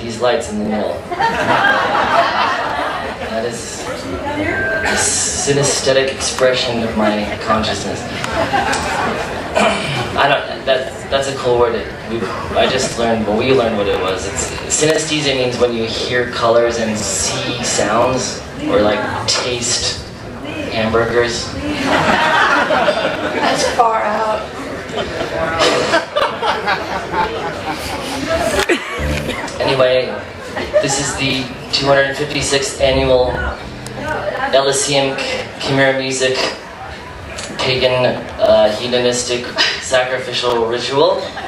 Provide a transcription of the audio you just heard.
these lights in the middle. That is a synesthetic expression of my consciousness. That's a cool word. I just learned, well, we learned what it was. Synesthesia means when you hear colors and see sounds, or like taste hamburgers. That's far out. Anyway, this is the 256th annual Elysium Chimera Music pagan hedonistic sacrificial ritual.